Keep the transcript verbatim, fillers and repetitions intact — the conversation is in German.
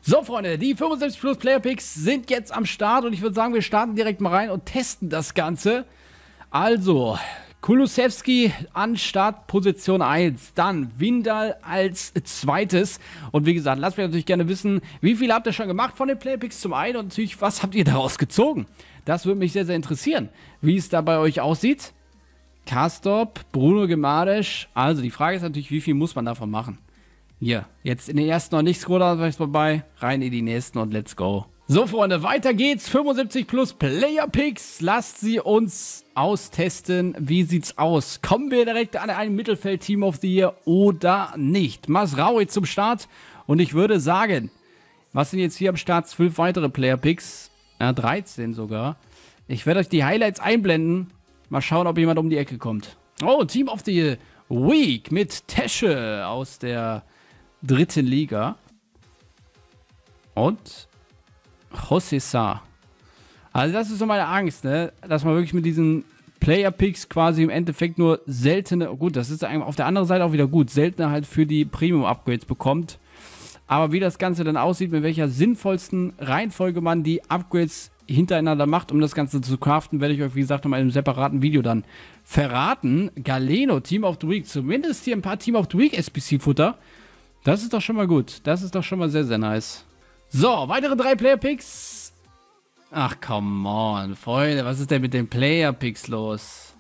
So, Freunde, die fünfundsiebzig Plus Player Picks sind jetzt am Start und ich würde sagen, wir starten direkt mal rein und testen das Ganze. Also, Kulusewski an Startposition eins, dann Wijndal als zweites. Und wie gesagt, lasst mich natürlich gerne wissen, wie viel habt ihr schon gemacht von den Player Picks zum einen und natürlich, was habt ihr daraus gezogen? Das würde mich sehr, sehr interessieren, wie es da bei euch aussieht. Karsdorp, Bruno Guimaraes, also die Frage ist natürlich, wie viel muss man davon machen? Hier, jetzt in den ersten noch nicht Scroller vorbei, rein in die nächsten und let's go. So, Freunde, weiter geht's. fünfundsiebzig Plus Player Picks. Lasst sie uns austesten. Wie sieht's aus? Kommen wir direkt an ein Mittelfeld-Team of the Year oder nicht? Mazraoui zum Start. Und ich würde sagen, was sind jetzt hier am Start? zwölf weitere Player Picks. Ja, dreizehn sogar. Ich werde euch die Highlights einblenden. Mal schauen, ob jemand um die Ecke kommt. Oh, Team of the Week mit Tesche aus der dritten Liga. Und José Sá. Also das ist so meine Angst, ne? Dass man wirklich mit diesen Player-Picks quasi im Endeffekt nur seltene, gut, das ist auf der anderen Seite auch wieder gut, seltene halt für die Premium-Upgrades bekommt. Aber wie das Ganze dann aussieht, mit welcher sinnvollsten Reihenfolge man die Upgrades hintereinander macht, um das Ganze zu craften, werde ich euch, wie gesagt, noch mal in einem separaten Video dann verraten. Galeno, Team of the Week, zumindest hier ein paar Team of the Week S P C-Futter. Das ist doch schon mal gut. Das ist doch schon mal sehr, sehr nice. So, weitere drei Player-Picks. Ach, come on, Freunde, was ist denn mit den Player-Picks los?